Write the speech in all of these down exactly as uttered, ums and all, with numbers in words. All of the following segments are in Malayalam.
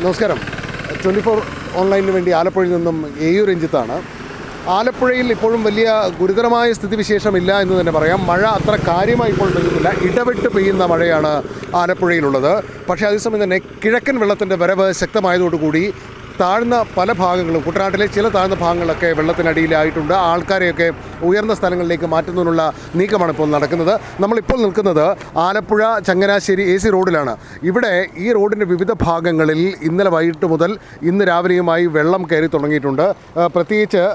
നമസ്കാരം. ട്വൻറ്റി ഫോർ ഓൺലൈനിന് വേണ്ടി ആലപ്പുഴയിൽ നിന്നും എയു രഞ്ജിത്താണ്. ആലപ്പുഴയിൽ ഇപ്പോഴും വലിയ ഗുരുതരമായ സ്ഥിതിവിശേഷമില്ല എന്ന് തന്നെ പറയാം. മഴ അത്ര കാര്യമായി ഇപ്പോൾ പെയ്യുന്നില്ല, ഇടവിട്ട് പെയ്യുന്ന മഴയാണ് ആലപ്പുഴയിലുള്ളത്. പക്ഷേ അതേസമയം തന്നെ കിഴക്കൻ വെള്ളത്തിൻ്റെ വരവ് ശക്തമായതോടുകൂടി താഴ്ന്ന പല ഭാഗങ്ങളും, കുട്ടനാട്ടിലെ ചില താഴ്ന്ന ഭാഗങ്ങളൊക്കെ വെള്ളത്തിനടിയിലായിട്ടുണ്ട്. ആൾക്കാരെയൊക്കെ ഉയർന്ന സ്ഥലങ്ങളിലേക്ക് മാറ്റുന്നതിനുള്ള നീക്കമാണ് ഇപ്പോൾ നടക്കുന്നത്. നമ്മളിപ്പോൾ നിൽക്കുന്നത് ആലപ്പുഴ ചങ്ങനാശ്ശേരി എ സി റോഡിലാണ്. ഇവിടെ ഈ റോഡിൻ്റെ വിവിധ ഭാഗങ്ങളിൽ ഇന്നലെ വൈകിട്ട് മുതൽ ഇന്ന് രാവിലെയുമായി വെള്ളം കയറി തുടങ്ങിയിട്ടുണ്ട്. പ്രത്യേകിച്ച്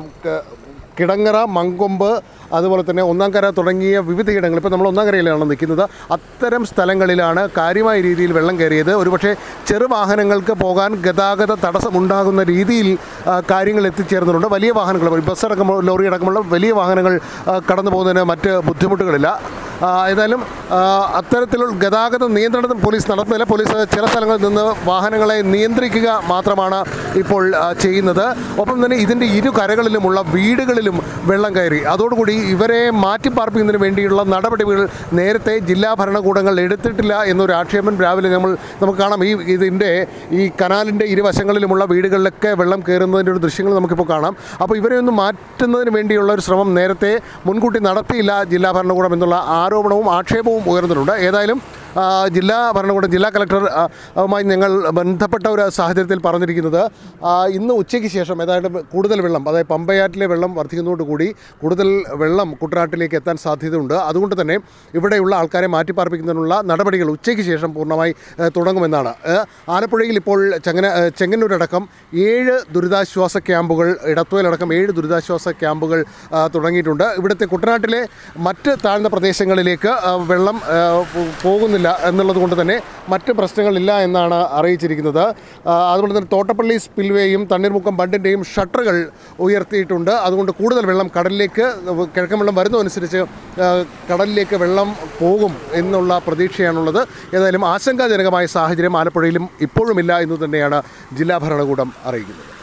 കിടങ്ങറ, മങ്കൊമ്പ്, അതുപോലെ തന്നെ ഒന്നാംകര തുടങ്ങിയ വിവിധയിടങ്ങൾ, ഇപ്പോൾ നമ്മൾ ഒന്നാംകരയിലാണ് നിൽക്കുന്നത്, അത്തരം സ്ഥലങ്ങളിലാണ് കാര്യമായ രീതിയിൽ വെള്ളം കയറിയത്. ഒരുപക്ഷെ ചെറുവാഹനങ്ങൾക്ക് പോകാൻ ഗതാഗത തടസ്സമുണ്ടാകുന്ന രീതിയിൽ കാര്യങ്ങൾ എത്തിച്ചേർന്നിട്ടുണ്ട്. വലിയ വാഹനങ്ങൾ, ബസ് അടക്കം, ലോറി അടക്കമുള്ള വലിയ വാഹനങ്ങൾ കടന്നു പോകുന്നതിന് മറ്റ് ബുദ്ധിമുട്ടുകളില്ല. ഏതായാലും അത്തരത്തിലുള്ള ഗതാഗത നിയന്ത്രണം പോലീസ് നടത്തുന്നില്ല. പോലീസ് ചില സ്ഥലങ്ങളിൽ നിന്ന് വാഹനങ്ങളെ നിയന്ത്രിക്കുക മാത്രമാണ് ഇപ്പോൾ ചെയ്യുന്നത്. ഒപ്പം തന്നെ ഇതിൻ്റെ ഇരു കരകളിലുമുള്ള വീടുകളിലും വെള്ളം കയറി. അതോടുകൂടി ഇവരെ മാറ്റിപ്പാർപ്പിക്കുന്നതിന് വേണ്ടിയുള്ള നടപടികൾ നേരത്തെ ജില്ലാ ഭരണകൂടങ്ങൾ എടുത്തിട്ടില്ല എന്നൊരു ആക്ഷേപം രാവിലെ നമ്മൾ നമുക്ക് കാണാം. ഈ ഇതിൻ്റെ ഈ കനാലിൻ്റെ ഇരുവശങ്ങളിലുമുള്ള വീടുകളിലൊക്കെ വെള്ളം കയറുന്നതിൻ്റെ ഒരു ദൃശ്യങ്ങൾ നമുക്കിപ്പോൾ കാണാം. അപ്പോൾ ഇവരെ ഒന്ന് മാറ്റുന്നതിന് വേണ്ടിയുള്ള ഒരു ശ്രമം നേരത്തെ മുൻകൂട്ടി നടത്തിയില്ല ജില്ലാ ഭരണകൂടം എന്നുള്ള ആരോപണവും ആക്ഷേപവും ഉയർന്നിട്ടുണ്ട്. ഏതായാലും ജില്ലാ ഭരണകൂടം, ജില്ലാ കളക്ടറുമായി ഞങ്ങൾ ബന്ധപ്പെട്ട ഒരു സാഹചര്യത്തിൽ പറഞ്ഞിരിക്കുന്നത്, ഇന്ന് ഉച്ചയ്ക്ക് ശേഷം ഏതാണ്ട് കൂടുതൽ വെള്ളം, അതായത് പമ്പയാറ്റിലെ വെള്ളം വർദ്ധിക്കുന്നതോടുകൂടി കൂടുതൽ വെള്ളം കുട്ടനാട്ടിലേക്ക് എത്താൻ സാധ്യതയുണ്ട്. അതുകൊണ്ട് തന്നെ ഇവിടെയുള്ള ആൾക്കാരെ മാറ്റിപ്പാർപ്പിക്കുന്നതിനുള്ള നടപടികൾ ഉച്ചയ്ക്ക് ശേഷം പൂർണ്ണമായി തുടങ്ങുമെന്നാണ്. ആലപ്പുഴയിൽ ഇപ്പോൾ ചെങ്ങന ചെങ്ങന്നൂരടക്കം ഏഴ് ദുരിതാശ്വാസ ക്യാമ്പുകൾ, ഇടത്തോയിലടക്കം ഏഴ് ദുരിതാശ്വാസ ക്യാമ്പുകൾ തുടങ്ങിയിട്ടുണ്ട്. ഇവിടുത്തെ കുട്ടനാട്ടിലെ മറ്റ് താഴ്ന്ന പ്രദേശങ്ങളിലേക്ക് വെള്ളം പോകുന്നില്ല എന്നുള്ളത് കൊണ്ട് തന്നെ മറ്റ് പ്രശ്നങ്ങളില്ല എന്നാണ് അറിയിച്ചിരിക്കുന്നത്. അതുപോലെ തന്നെ തോട്ടപ്പള്ളി സ്പിൽവേയും തണ്ണീർമുക്കം ബണ്ടിൻ്റെയും ഷട്ടറുകൾ ഉയർത്തിയിട്ടുണ്ട്. അതുകൊണ്ട് കൂടുതൽ വെള്ളം കടലിലേക്ക്, കിഴക്കൻ വെള്ളം വരുന്നതനുസരിച്ച് കടലിലേക്ക് വെള്ളം പോകും എന്നുള്ള പ്രതീക്ഷയാണുള്ളത്. ഏതായാലും ആശങ്കാജനകമായ സാഹചര്യം ആലപ്പുഴയിലും ഇപ്പോഴുമില്ല എന്ന് തന്നെയാണ് ജില്ലാ ഭരണകൂടം അറിയിക്കുന്നത്.